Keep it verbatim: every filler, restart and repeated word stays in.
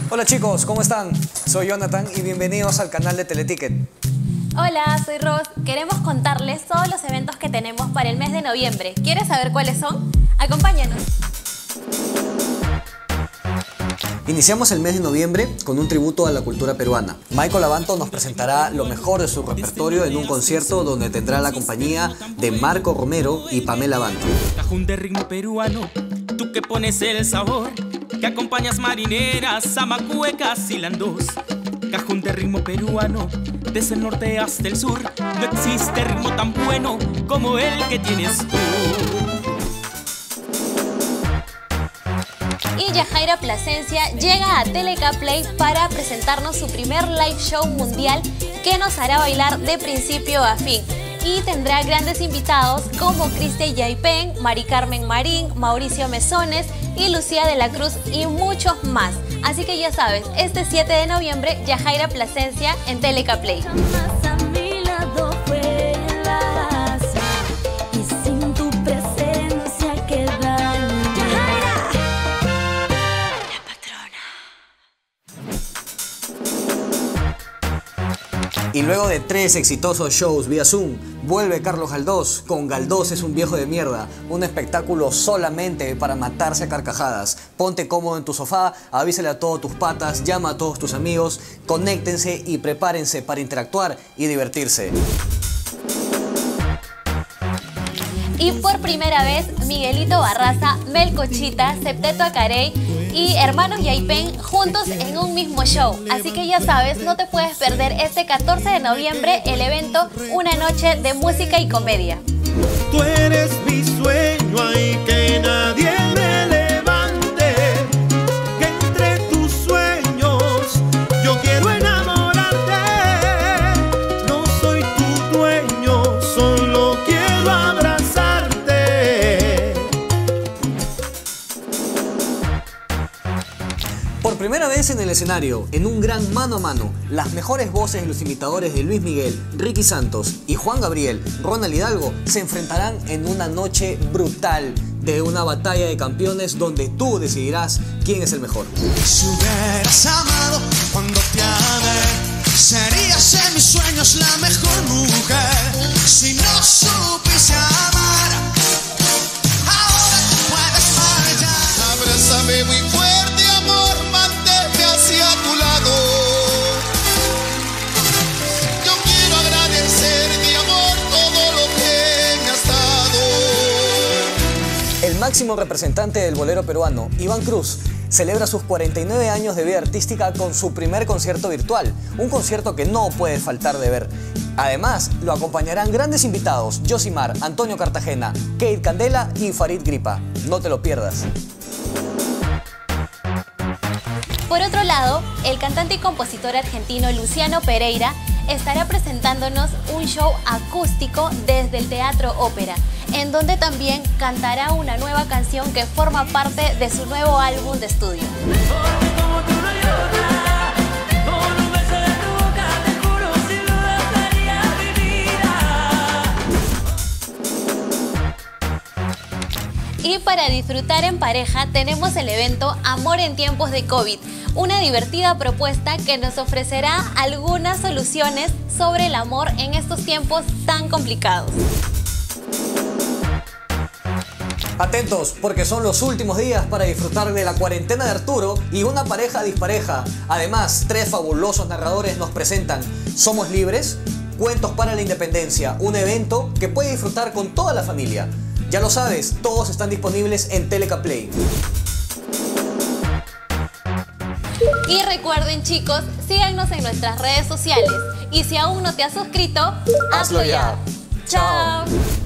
Hola chicos, ¿cómo están? Soy Jonathan y bienvenidos al canal de Teleticket. Hola, soy Ros. Queremos contarles todos los eventos que tenemos para el mes de noviembre. ¿Quieres saber cuáles son? Acompáñanos. Iniciamos el mes de noviembre con un tributo a la cultura peruana. Michael Abanto nos presentará lo mejor de su repertorio en un concierto donde tendrá la compañía de Marco Romero y Pamela Abanto. Cajón de ritmo peruano, tú que pones el sabor, que acompañas marineras, zamacuecas y landós. Cajón de ritmo peruano, desde el norte hasta el sur, no existe ritmo tan bueno como el que tienes tú. Y Yajaira Plasencia llega a Teleca Play para presentarnos su primer live show mundial que nos hará bailar de principio a fin. Y tendrá grandes invitados como Cristian Yaipen, Mari Carmen Marín, Mauricio Mesones y Lucía de la Cruz y muchos más. Así que ya sabes, este siete de noviembre, Yajaira Plasencia en Teleca Play. Y luego de tres exitosos shows vía Zoom, vuelve Carlos Galdós con Galdós es un viejo de mierda, un espectáculo solamente para matarse a carcajadas. Ponte cómodo en tu sofá, avísale a todos tus patas, llama a todos tus amigos, conéctense y prepárense para interactuar y divertirse. Y por primera vez, Miguelito Barraza, Melcochita, Septeto Acarey y Hermanos Yaipen juntos en un mismo show. Así que ya sabes, no te puedes perder este catorce de noviembre el evento Una Noche de Música y Comedia. Tú eres mi sueño, ay, que nadie me levante, que entre tus sueños yo quiero enamorarte. No soy tu dueño, solo quiero abrazarte. Por primera vez en el escenario, en un gran mano a mano, las mejores voces de los imitadores de Luis Miguel, Ricky Santos y Juan Gabriel, Ronald Hidalgo, se enfrentarán en una noche brutal de una batalla de campeones donde tú decidirás quién es el mejor. Si hubieras amado cuando te amé, serías en mis sueños la mejor mujer. Si no supiste amar, ahora tú puedes fallar. Abrázame muy fuerte, amor, mantente hacia tu lado. Yo quiero agradecer, mi amor, todo lo que me has dado. El máximo representante del bolero peruano, Iván Cruz, celebra sus cuarenta y nueve años de vida artística con su primer concierto virtual, un concierto que no puede faltar de ver. Además, lo acompañarán grandes invitados, Josimar, Antonio Cartagena, Kate Candela y Farid Gripa. No te lo pierdas. Por otro lado, el cantante y compositor argentino Luciano Pereira estará presentándonos un show acústico desde el Teatro Ópera, en donde también cantará una nueva canción que forma parte de su nuevo álbum de estudio. Y para disfrutar en pareja tenemos el evento Amor en tiempos de COVID, una divertida propuesta que nos ofrecerá algunas soluciones sobre el amor en estos tiempos tan complicados. Atentos, porque son los últimos días para disfrutar de la cuarentena de Arturo y una pareja dispareja. Además, tres fabulosos narradores nos presentan Somos Libres, Cuentos para la Independencia, un evento que puede disfrutar con toda la familia. Ya lo sabes, todos están disponibles en Teleca Play. Y recuerden chicos, síganos en nuestras redes sociales. Y si aún no te has suscrito, hazlo ya. Chao.